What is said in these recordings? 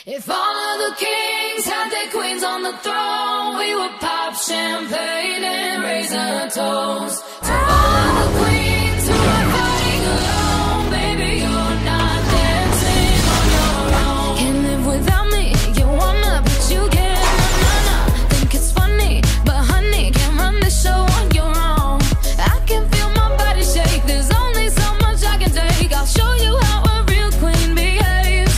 If all of the kings had their queens on the throne, we would pop champagne and raise a toast to all of the queens who are fighting alone. Baby, you're not dancing on your own. Can't live without me, you wanna, but you can't. Nah. Think it's funny, but honey, can't run the show on your own. I can feel my body shake, there's only so much I can take. I'll show you how a real queen behaves.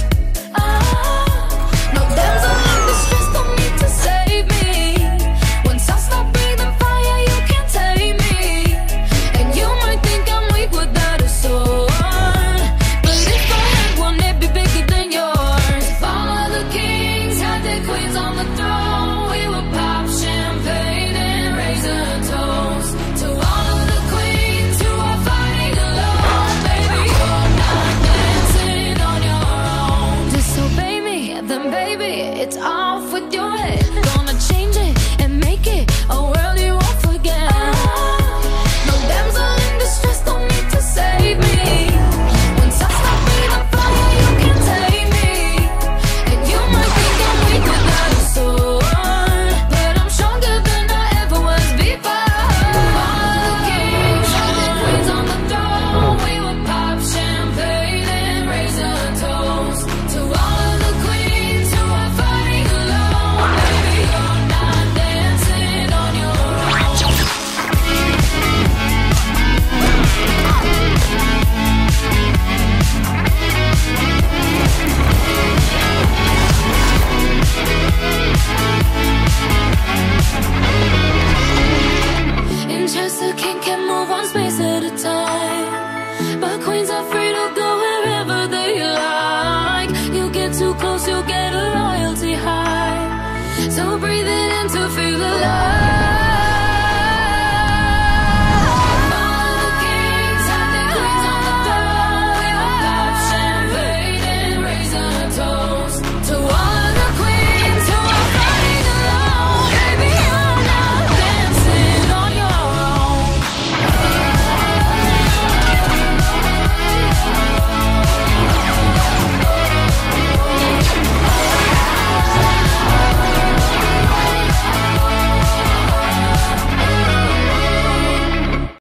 No damsel in distress, don't need to save me. Once I stop breathing fire, you can't tame me. And you might think I'm weak without a sword, but if I had one, it'd be bigger than yours. If all of the kings had their queens on the throne, we would pop champagne and raise a toast to all of the queens who are fighting alone. Baby, you're not dancing on your own. Disobey me, then baby, it's off with your head. Gonna change it and make it a world you won't forget. No damsel in distress, don't need to save me. Once I stop breathing fire, you can't take me. And you might think I'm weak without a sword, but I'm stronger than I ever was before. All of the kings had their queens on the throne, we would pop champagne and raise a toast to all of the queens who are fighting alone. Baby, you're not dancing on your own. In chess, the king can move one space at a time, but queens are free to go wherever they like. You get too close, you'll get a royalty high, so breathe it in to feel alive.